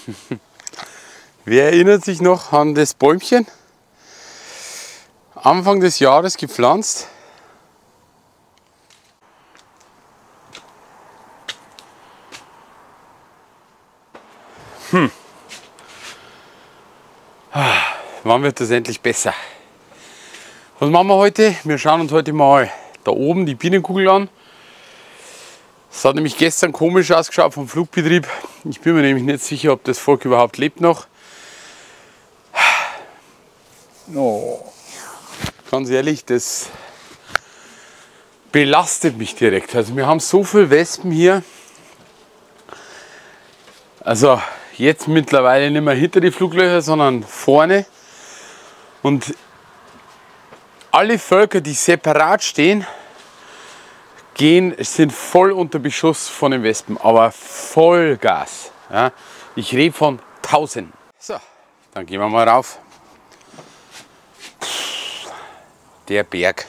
Wer erinnert sich noch an das Bäumchen? Anfang des Jahres gepflanzt. Wann wird das endlich besser? Was machen wir heute? Wir schauen uns heute mal da oben die Bienenkugel an. Es hat nämlich gestern komisch ausgeschaut vom Flugbetrieb. Ich bin mir nämlich nicht sicher, ob das Volk überhaupt lebt noch. Oh. Ganz ehrlich, das belastet mich direkt. Also wir haben so viele Wespen hier. Also jetzt mittlerweile nicht mehr hinter die Fluglöcher, sondern vorne. Und alle Völker, die separat stehen, sind voll unter Beschuss von den Wespen, aber Vollgas. Ja. Ich rede von Tausenden. So, dann gehen wir mal rauf. Der Berg.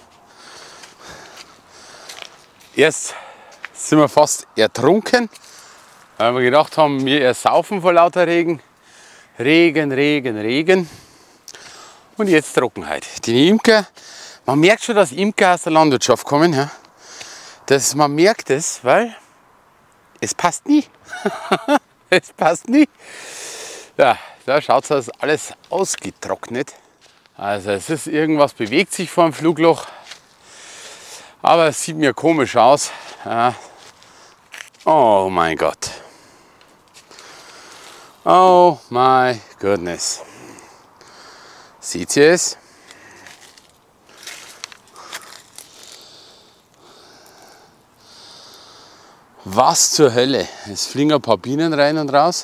Erst sind wir fast ertrunken, weil wir gedacht haben, wir ersaufen vor lauter Regen. Regen, Regen, Regen. Und jetzt Trockenheit. Die Imker, man merkt schon, dass Imker aus der Landwirtschaft kommen. Ja. Man merkt es, weil es passt nie. Es passt nie. Ja, da schaut es alles ausgetrocknet. Also es ist irgendwas bewegt sich vor dem Flugloch. Aber es sieht mir komisch aus. Ja. Oh mein Gott. Oh my goodness. Seht ihr es? Was zur Hölle? Es fliegen ein paar Bienen rein und raus.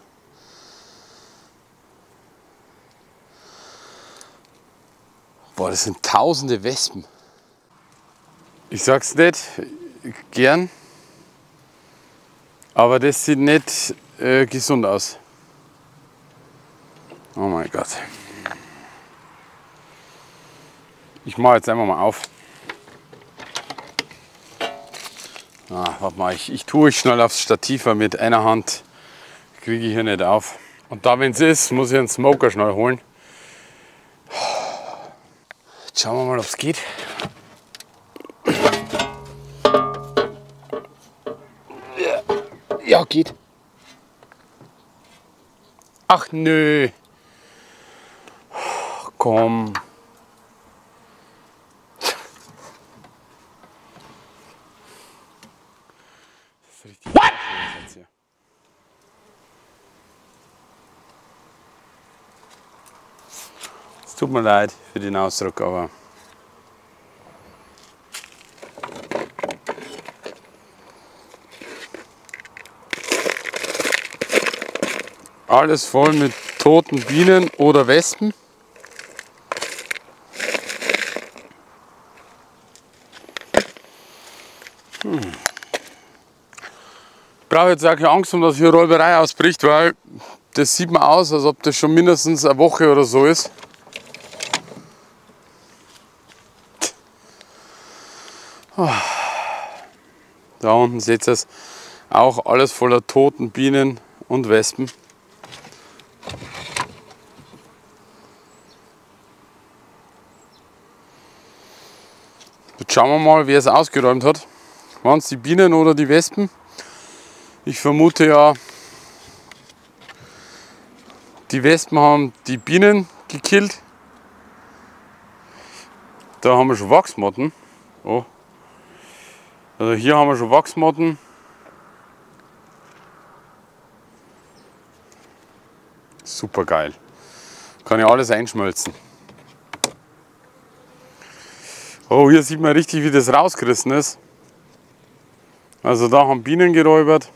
Boah, das sind tausende Wespen. Ich sag's nicht gern, aber das sieht nicht gesund aus. Oh mein Gott. Ich mache jetzt einfach mal auf. Warte mal, ich tue schnell aufs Stativ, weil mit einer Hand kriege ich hier nicht auf. Und da, wenn es ist, muss ich einen Smoker schnell holen. Jetzt schauen wir mal, ob es geht. Ja, geht. Ach nö. Komm. What? Es tut mir leid für den Ausdruck, aber alles voll mit toten Bienen oder Wespen. Ich brauche jetzt auch keine Angst haben, dass hier Räuberei ausbricht, weil das sieht man aus, als ob das schon mindestens eine Woche oder so ist. Da unten seht ihr es, auch alles voller toten Bienen und Wespen. Jetzt schauen wir mal, wer es ausgeräumt hat. Waren es die Bienen oder die Wespen? Ich vermute ja, die Wespen haben die Bienen gekillt. Da haben wir schon Wachsmotten. Oh. Also hier haben wir schon Wachsmotten. Super geil. Kann ja alles einschmelzen. Oh, hier sieht man richtig, wie das rausgerissen ist. Also da haben Bienen geräubert.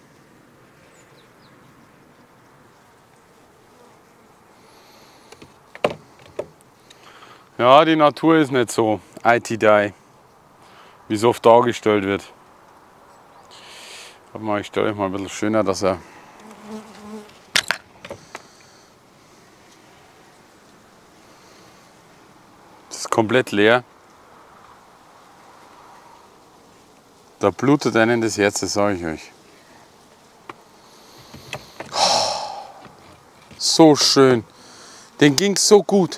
Ja, die Natur ist nicht so IT-die, wie es oft dargestellt wird. Warte mal, ich stelle euch mal ein bisschen schöner, dass er. Das ist komplett leer. Da blutet einen das Herz, das sage ich euch. So schön. Den ging so gut.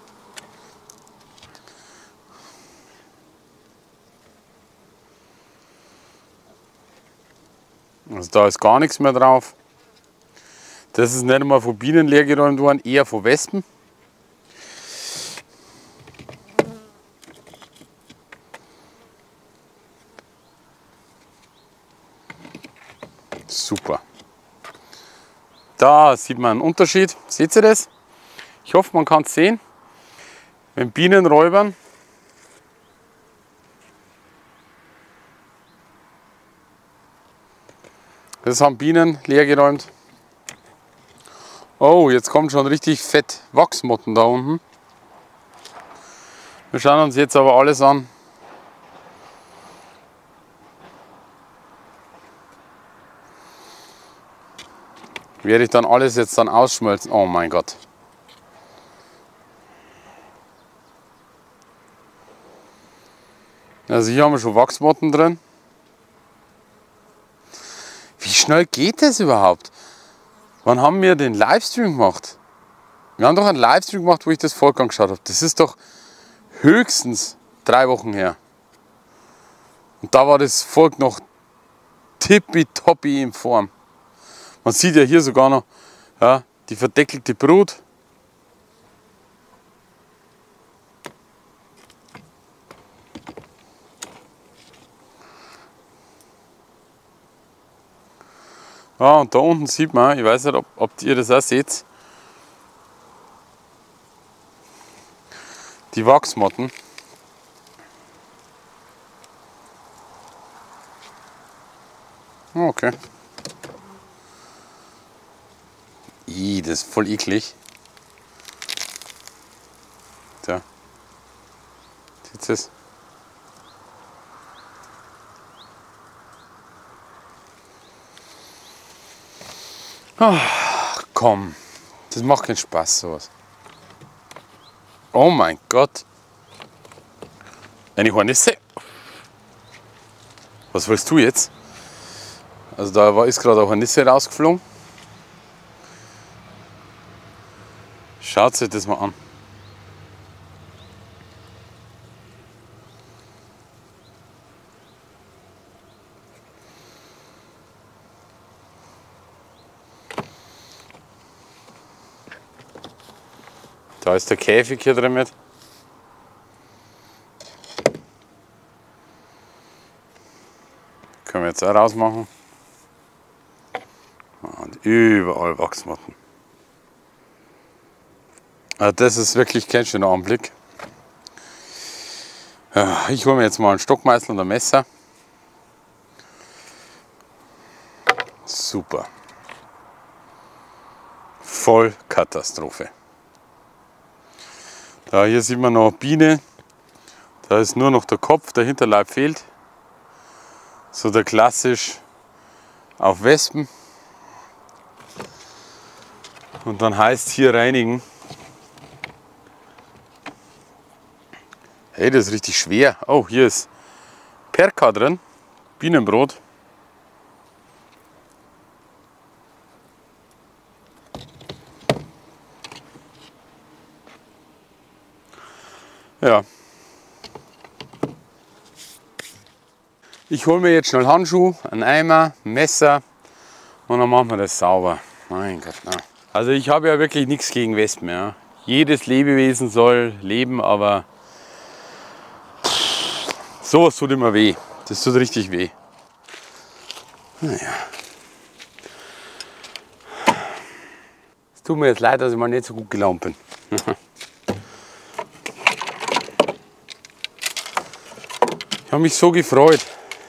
Also da ist gar nichts mehr drauf. Das ist nicht einmal von Bienen leer geräumt worden, eher von Wespen. Super. Da sieht man einen Unterschied. Seht ihr das? Ich hoffe, man kann es sehen. Wenn Bienen räubern, das haben Bienen leer geräumt. Oh, jetzt kommt schon richtig fett Wachsmotten da unten. Wir schauen uns jetzt aber alles an. Werde ich dann alles jetzt dann ausschmelzen. Oh mein Gott. Also hier haben wir schon Wachsmotten drin. Wie schnell geht das überhaupt? Wann haben wir den Livestream gemacht? Wir haben doch einen Livestream gemacht, wo ich das Volk angeschaut habe. Das ist doch höchstens 3 Wochen her. Und da war das Volk noch tippitoppi in Form. Man sieht ja hier sogar noch, ja, die verdeckelte Brut. Ja, und da unten sieht man, ich weiß nicht, ob ihr das auch seht, die Wachsmotten. Okay. Das ist voll eklig. Da. Seht ihr es? Ach, komm. Das macht keinen Spaß, sowas. Oh mein Gott. Eine Hornisse. Was willst du jetzt? Also da ist gerade eine Hornisse rausgeflogen. Schaut euch das mal an. Da ist der Käfig hier drin mit. Können wir jetzt auch rausmachen. Und überall Wachsmotten. Also das ist wirklich kein schöner Anblick. Ich hole mir jetzt mal einen Stockmeißel und ein Messer. Super. Voll Katastrophe. Da hier sieht man noch eine Biene. Da ist nur noch der Kopf, der Hinterleib fehlt. So der klassisch auf Wespen. Und dann heißt hier reinigen. Hey, das ist richtig schwer. Oh, hier ist Perka drin. Bienenbrot. Ja. Ich hole mir jetzt schnell Handschuhe, einen Eimer, ein Messer und dann machen wir das sauber. Mein Gott, na. Also ich habe ja wirklich nichts gegen Wespen. Ja. Jedes Lebewesen soll leben, aber sowas tut immer weh. Das tut richtig weh. Naja. Es tut mir jetzt leid, dass ich mal nicht so gut gelaunt bin. Ich habe mich so gefreut.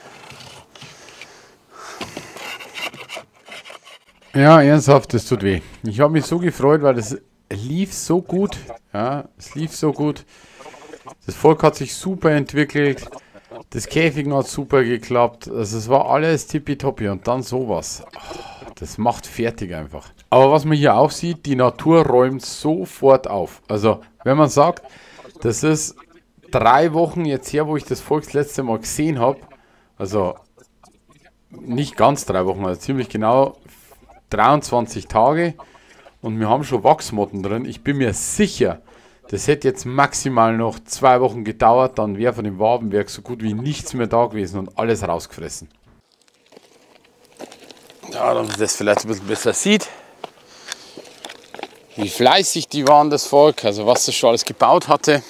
Ja, ernsthaft, das tut weh. Ich habe mich so gefreut, weil das lief so gut. Ja, es lief so gut. Das Volk hat sich super entwickelt. Das Käfigen hat super geklappt. Also es war alles tippitoppi und dann sowas. Das macht fertig einfach. Aber was man hier auch sieht, die Natur räumt sofort auf. Also wenn man sagt, das ist 3 Wochen jetzt her, wo ich das Volk das letzte Mal gesehen habe. Also nicht ganz 3 Wochen, also ziemlich genau 23 Tage. und wir haben schon Wachsmotten drin. Ich bin mir sicher, das hätte jetzt maximal noch 2 Wochen gedauert, dann wäre von dem Wabenwerk so gut wie nichts mehr da gewesen und alles rausgefressen. Ja, damit man das vielleicht ein bisschen besser sieht, wie fleißig die waren, das Volk, also was das schon alles gebaut hatte.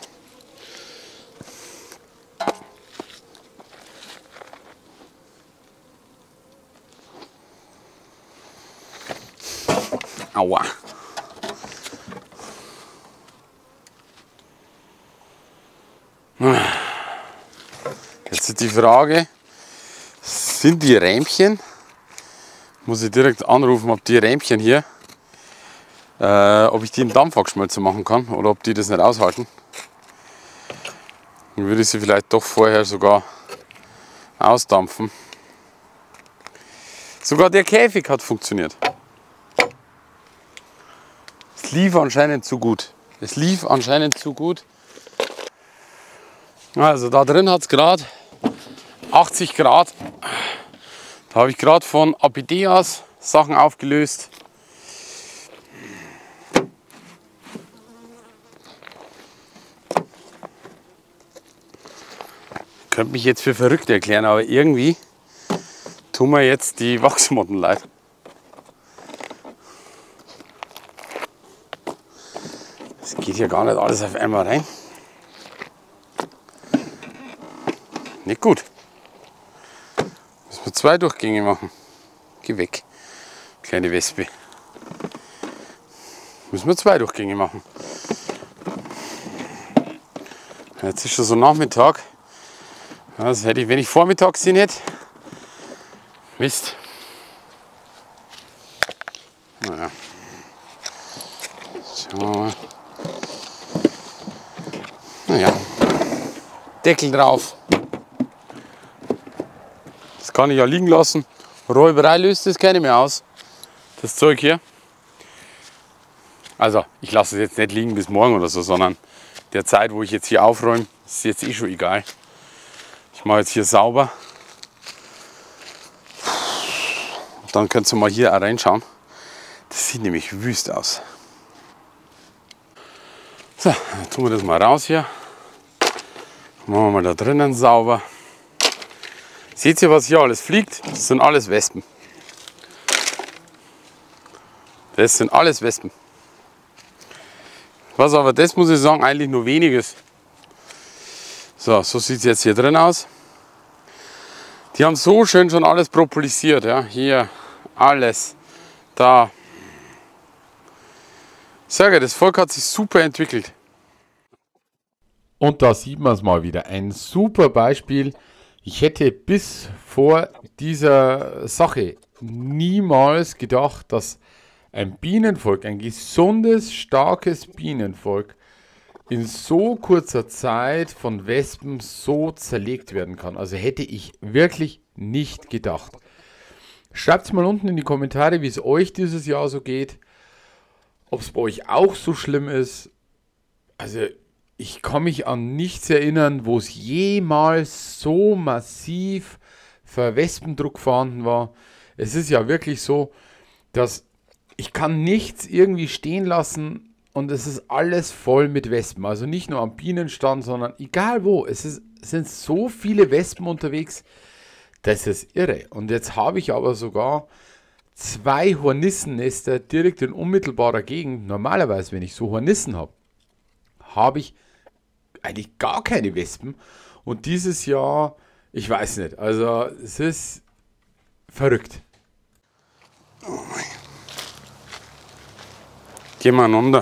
Aua. Jetzt ist die Frage, sind die Rähmchen, muss ich direkt anrufen, ob die Rähmchen hier, ob ich die im Dampfwachsschmelzer machen kann oder ob die das nicht aushalten. Dann würde ich sie vielleicht doch vorher sogar ausdampfen. Sogar der Käfig hat funktioniert. Es lief anscheinend zu gut. Es lief anscheinend zu gut. Also da drin hat es gerade 80 Grad. Da habe ich gerade von Apideas Sachen aufgelöst. Ich könnte mich jetzt für verrückt erklären, aber irgendwie tun mir jetzt die Wachsmotten leid. Es geht hier gar nicht alles auf einmal rein. Nicht gut. Müssen wir 2 Durchgänge machen. Geh weg, kleine Wespe. Müssen wir 2 Durchgänge machen. Jetzt ist schon so Nachmittag. Das hätte ich, wenn ich Vormittag gesehen hätte. Mist. Naja. Schauen wir mal. Naja. Deckel drauf. Das kann ich ja liegen lassen. Räuberei löst das keine mehr aus. Das Zeug hier. Also, ich lasse es jetzt nicht liegen bis morgen oder so, sondern der Zeit, wo ich jetzt hier aufräume, ist jetzt eh schon egal. Ich mache jetzt hier sauber. Dann könnt ihr mal hier auch reinschauen. Das sieht nämlich wüst aus. So, dann tun wir das mal raus hier. Machen wir mal da drinnen sauber. Seht ihr, was hier alles fliegt? Das sind alles Wespen. Das sind alles Wespen. Was aber, das muss ich sagen, eigentlich nur weniges. So sieht es jetzt hier drin aus. Die haben so schön schon alles propolisiert. Ja? Hier, alles, da. Ich sage, das Volk hat sich super entwickelt. Und da sieht man es mal wieder. Ein super Beispiel. Ich hätte bis vor dieser Sache niemals gedacht, dass ein Bienenvolk, ein gesundes, starkes Bienenvolk in so kurzer Zeit von Wespen so zerlegt werden kann. Also hätte ich wirklich nicht gedacht. Schreibt es mal unten in die Kommentare, wie es euch dieses Jahr so geht. Ob es bei euch auch so schlimm ist. Also ich kann mich an nichts erinnern, wo es jemals so massiv für Wespendruck vorhanden war. Es ist ja wirklich so, dass ich kann nichts irgendwie stehen lassen und es ist alles voll mit Wespen. Also nicht nur am Bienenstand, sondern egal wo. Sind so viele Wespen unterwegs, das ist irre. Und jetzt habe ich aber sogar 2 Hornissennester direkt in unmittelbarer Gegend. Normalerweise, wenn ich so Hornissen habe, habe ich eigentlich gar keine Wespen. Und dieses Jahr, ich weiß nicht, also es ist verrückt. Gehen wir runter.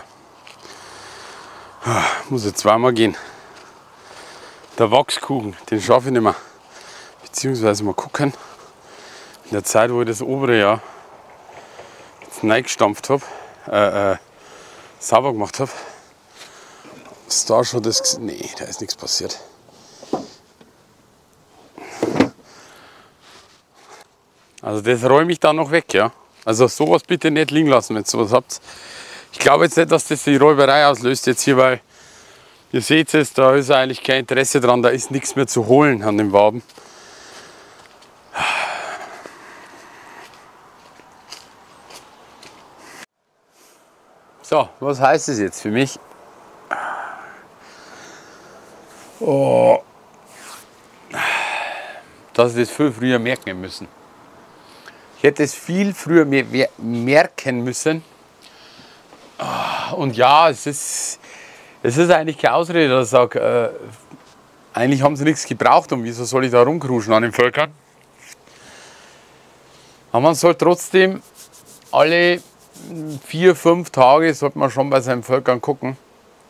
Muss jetzt 2-mal gehen. Der Wachskuchen, den schaffe ich nicht mehr. Beziehungsweise mal gucken. In der Zeit, wo ich das obere Jahr jetzt reingestampft habe, sauber gemacht habe, ist da schon das. Nee, da ist nichts passiert. Also das räume ich dann noch weg, ja. Also sowas bitte nicht liegen lassen, wenn ihr sowas habt. Ich glaube jetzt nicht, dass das die Räuberei auslöst jetzt hier, weil ihr seht es, da ist eigentlich kein Interesse dran, da ist nichts mehr zu holen an dem Waben. So, was heißt das jetzt für mich? Oh, dass ich das viel früher merken müssen. Ich hätte es viel früher merken müssen. Und ja, es ist eigentlich keine Ausrede, dass ich sage, eigentlich haben sie nichts gebraucht und wieso soll ich da rumkruschen an den Völkern? Aber man soll trotzdem alle 4-5 Tage sollte man schon bei seinen Völkern gucken.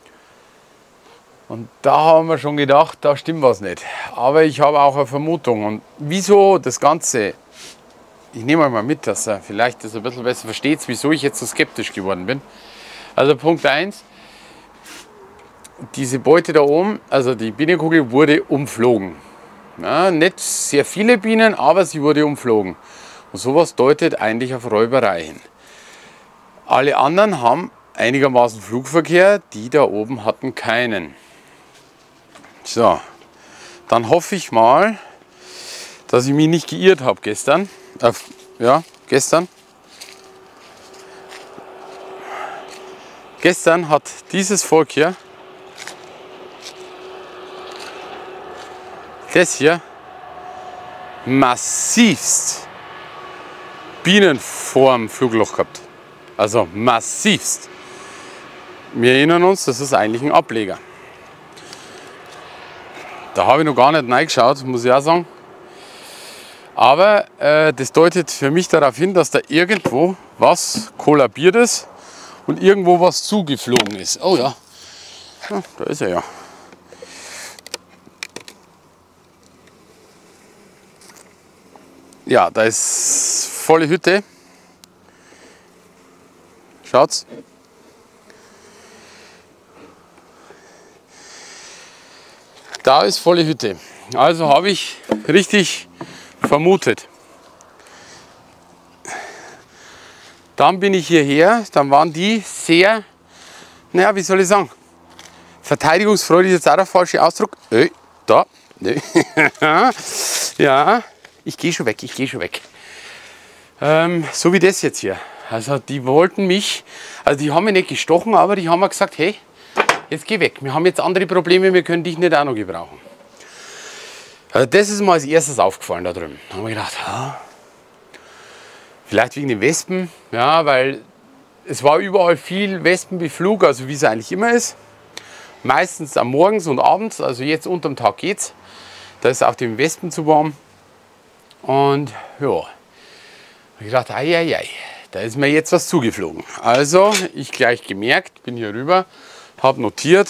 Und da haben wir schon gedacht, da stimmt was nicht. Aber ich habe auch eine Vermutung. Und wieso das Ganze, ich nehme euch mal mit, dass ihr vielleicht das ein bisschen besser versteht, wieso ich jetzt so skeptisch geworden bin. Also Punkt 1, diese Beute da oben, also die Bienenkugel wurde umflogen. Ja, nicht sehr viele Bienen, aber sie wurde umflogen. Und sowas deutet eigentlich auf Räuberei hin. Alle anderen haben einigermaßen Flugverkehr, die da oben hatten keinen. So, dann hoffe ich mal, dass ich mich nicht geirrt habe gestern. Gestern. Gestern hat dieses Volk hier, das hier, massivst Bienen vorm Flugloch gehabt. Also massivst. Wir erinnern uns, das ist eigentlich ein Ableger. Da habe ich noch gar nicht reingeschaut, muss ich auch sagen. Aber das deutet für mich darauf hin, dass da irgendwo was kollabiert ist und irgendwo was zugeflogen ist. Oh ja, da ist er ja. Ja, da ist volle Hütte. Schaut's. Da ist volle Hütte. Also habe ich richtig vermutet. Dann bin ich hierher, dann waren die sehr, naja, wie soll ich sagen, verteidigungsfreudig ist jetzt auch der falsche Ausdruck. Da. Ja, ich gehe schon weg, so wie das jetzt hier. Also die wollten mich, also die haben mich nicht gestochen, aber die haben mir gesagt, hey, jetzt geh weg, wir haben jetzt andere Probleme, wir können dich nicht auch noch gebrauchen. Also das ist mir als erstes aufgefallen da drüben. Da haben wir gedacht, vielleicht wegen den Wespen, ja, weil es war überall viel Wespenbeflug, also wie es eigentlich immer ist. Meistens am Morgens und abends, also jetzt unterm Tag geht's. Da ist auch den Wespen zu warm. Und ja, habe ich gedacht, ei, da ist mir jetzt was zugeflogen. Also ich gleich gemerkt, bin hier rüber, habe notiert,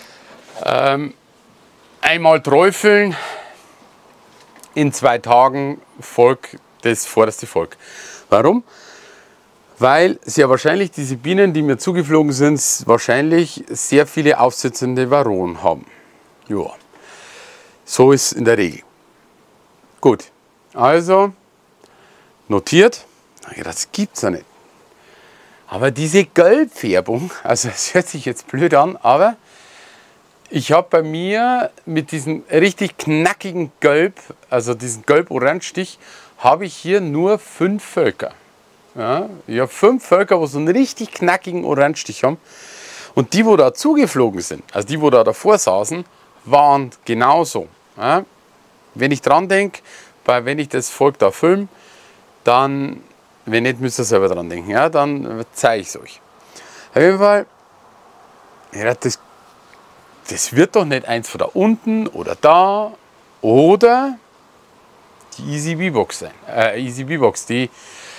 einmal träufeln, in 2 Tagen folgt das vorderste Volk. Warum? Weil sehr wahrscheinlich diese Bienen, die mir zugeflogen sind, wahrscheinlich sehr viele aufsitzende Varroen haben. Ja, so ist in der Regel. Gut, also notiert, das gibt's ja nicht. Aber diese Gelbfärbung, also es hört sich jetzt blöd an, aber ich habe bei mir mit diesem richtig knackigen Gelb, also diesen Gelb-Orange-Stich, habe ich hier nur 5 Völker. Ja, ich habe 5 Völker, die so einen richtig knackigen Orange-Stich haben. Und die, wo da zugeflogen sind, also die, wo da davor saßen, waren genauso. Ja, wenn ich dran denke, wenn ich das Volk da filme, dann, wenn nicht, müsst ihr selber dran denken. Ja, dann zeige ich es euch. Auf jeden Fall, ja, das wird doch nicht eins von da unten oder da oder die Easy Bee-Box sein. Easy Bee-Box, die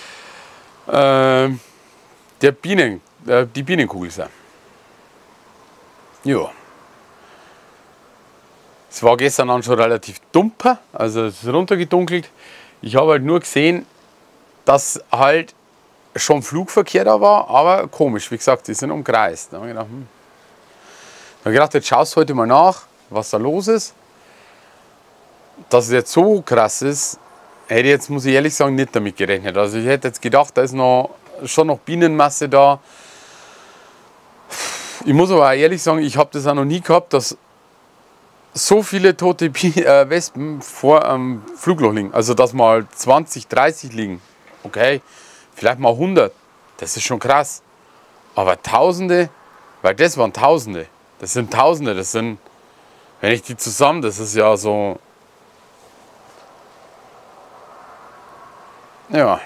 Bienenkugel sein. Ja. Es war gestern dann schon relativ dumper, also es ist runtergedunkelt. Ich habe halt nur gesehen, dass halt schon Flugverkehr da war, aber komisch, wie gesagt, die sind umkreist. Da habe ich gedacht, jetzt schaust du heute mal nach, was da los ist. Dass es jetzt so krass ist, hätte ich jetzt, muss ich ehrlich sagen, nicht damit gerechnet. Also ich hätte jetzt gedacht, da ist schon noch Bienenmasse da. Ich muss aber auch ehrlich sagen, ich habe das auch noch nie gehabt, dass so viele tote Wespen vor am Flugloch liegen. Also dass mal 20, 30 liegen. Okay, vielleicht mal 100. Das ist schon krass. Aber Tausende, weil das waren Tausende. Das sind Tausende, das sind, wenn ich die zusammen, das ist ja so, ja.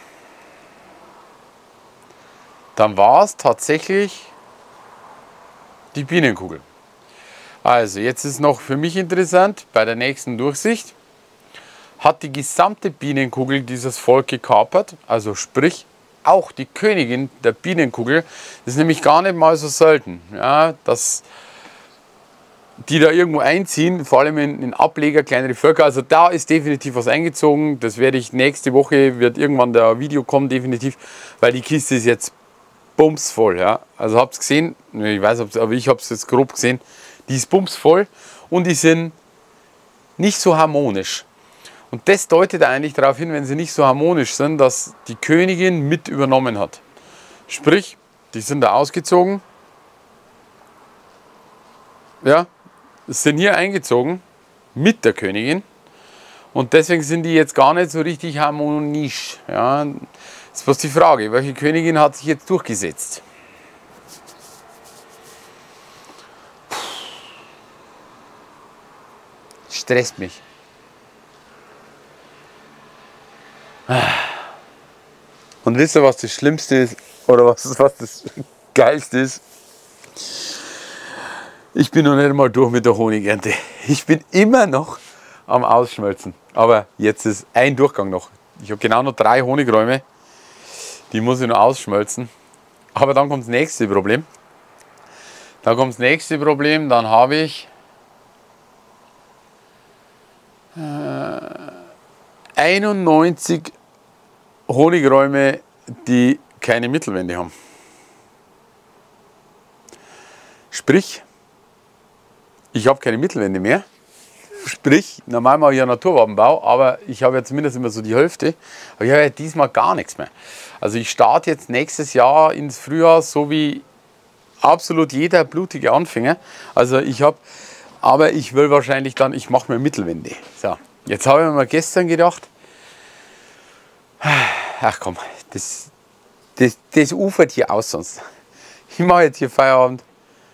Dann war es tatsächlich die Bienenkugel. Also jetzt ist noch für mich interessant, bei der nächsten Durchsicht hat die gesamte Bienenkugel dieses Volk gekapert, also sprich auch die Königin der Bienenkugel. Das ist nämlich gar nicht mal so selten, ja, dass die da irgendwo einziehen, vor allem in Ableger, kleinere Völker. Also da ist definitiv was eingezogen. Das werde ich nächste Woche, wird irgendwann der Video kommen, definitiv, weil die Kiste ist jetzt bumsvoll. Ja. Also habt ihr gesehen, ich weiß, aber ich habe es jetzt grob gesehen, die ist bumsvoll und die sind nicht so harmonisch. Und das deutet eigentlich darauf hin, wenn sie nicht so harmonisch sind, dass die Königin mit übernommen hat. Sprich, die sind da ausgezogen, ja, sind hier eingezogen mit der Königin und deswegen sind die jetzt gar nicht so richtig harmonisch. Ja. Das ist bloß die Frage, welche Königin hat sich jetzt durchgesetzt? Stresst mich. Und wisst ihr, was das Schlimmste ist? Oder was das Geilste ist? Ich bin noch nicht einmal durch mit der Honigernte. Ich bin immer noch am Ausschmelzen. Aber jetzt ist ein Durchgang noch. Ich habe genau noch 3 Honigräume. Die muss ich noch ausschmelzen. Aber dann kommt das nächste Problem. Dann habe ich 91 Honigräume, die keine Mittelwände haben. Sprich, ich habe keine Mittelwände mehr. Sprich, normal mache ich ja Naturwappenbau, aber ich habe ja zumindest immer so die Hälfte. Aber ich habe ja diesmal gar nichts mehr. Also ich starte jetzt nächstes Jahr ins Frühjahr, so wie absolut jeder blutige Anfänger. Also ich will wahrscheinlich dann, ich mache mir Mittelwände. So, jetzt habe ich mir gestern gedacht, ach komm, das ufert hier aus sonst. Ich mache jetzt hier Feierabend.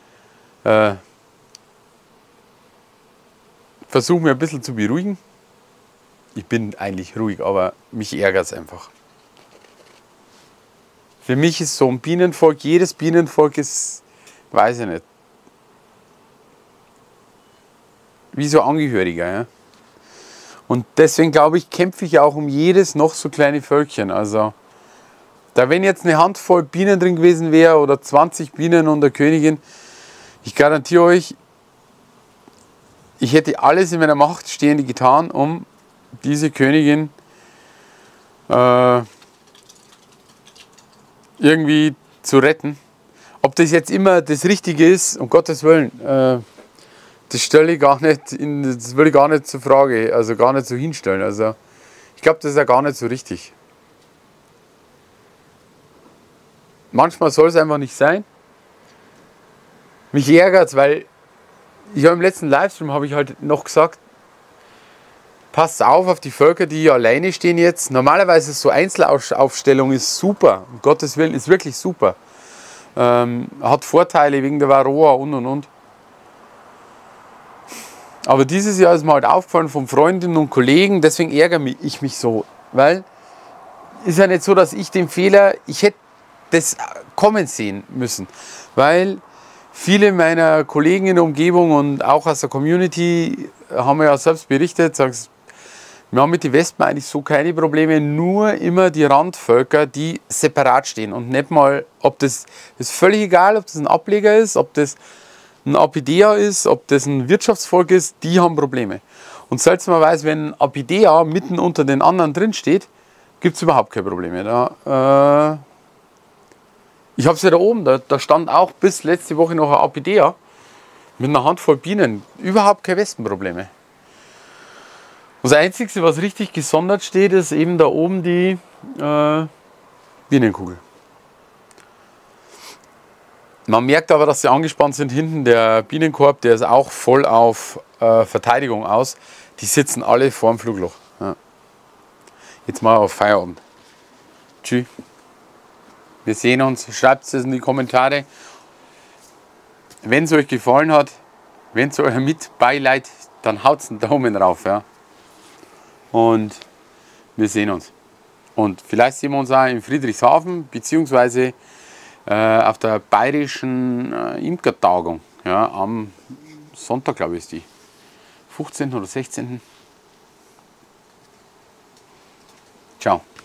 Versuche mir ein bisschen zu beruhigen. Ich bin eigentlich ruhig, aber mich ärgert es einfach. Für mich ist so ein Bienenvolk, jedes Bienenvolk ist, weiß ich nicht, wie so Angehöriger. Ja? Und deswegen glaube ich, kämpfe ich auch um jedes noch so kleine Völkchen. Also, da wenn jetzt eine Handvoll Bienen drin gewesen wäre oder 20 Bienen und der Königin, ich garantiere euch, ich hätte alles in meiner Macht Stehende getan, um diese Königin irgendwie zu retten. Ob das jetzt immer das Richtige ist, um Gottes Willen, das stelle ich gar nicht, das will ich gar nicht zur Frage, also gar nicht so hinstellen. Also ich glaube, das ist ja gar nicht so richtig. Manchmal soll es einfach nicht sein. Mich ärgert es, weil ich habe im letzten Livestream habe ich halt noch gesagt, passt auf die Völker, die hier alleine stehen jetzt. Normalerweise ist so Einzelaufstellung ist super, um Gottes Willen, ist wirklich super. Hat Vorteile wegen der Varroa und. Aber dieses Jahr ist mir halt aufgefallen von Freundinnen und Kollegen, deswegen ärgere ich mich so. Weil ist ja nicht so, dass ich den Fehler, ich hätte das kommen sehen müssen. Weil viele meiner Kollegen in der Umgebung und auch aus der Community haben ja selbst berichtet, sagen, wir haben mit den Wespen eigentlich so keine Probleme, nur immer die Randvölker, die separat stehen und nicht mal, ob das ist völlig egal, ob das ein Ableger ist, ob das ein Apidea ist, ob das ein Wirtschaftsvolk ist, die haben Probleme. Und seltsamerweise, wenn ein Apidea mitten unter den anderen drin steht, gibt es überhaupt keine Probleme. Ich habe es ja da oben, da stand auch bis letzte Woche noch ein Apidea mit einer Handvoll Bienen, überhaupt keine Wespenprobleme. Das Einzige, was richtig gesondert steht, ist eben da oben die Bienenkugel. Man merkt aber, dass sie angespannt sind. Hinten der Bienenkorb, der ist auch voll auf Verteidigung aus. Die sitzen alle vor dem Flugloch. Ja. Jetzt mal auf Feierabend. Tschüss. Wir sehen uns. Schreibt es in die Kommentare. Wenn es euch gefallen hat, wenn es euch mit beileidet, dann haut einen Daumen drauf. Ja. Und wir sehen uns. Und vielleicht sehen wir uns auch in Friedrichshafen, beziehungsweise auf der bayerischen Imkertagung. Ja, am Sonntag, glaube ich, ist die. 15. oder 16. Ciao.